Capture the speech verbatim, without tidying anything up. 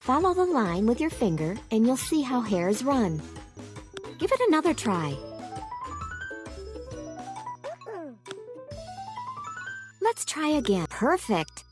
Follow the line with your finger and you'll see how hares run. Give it another try. Let's try again. Perfect!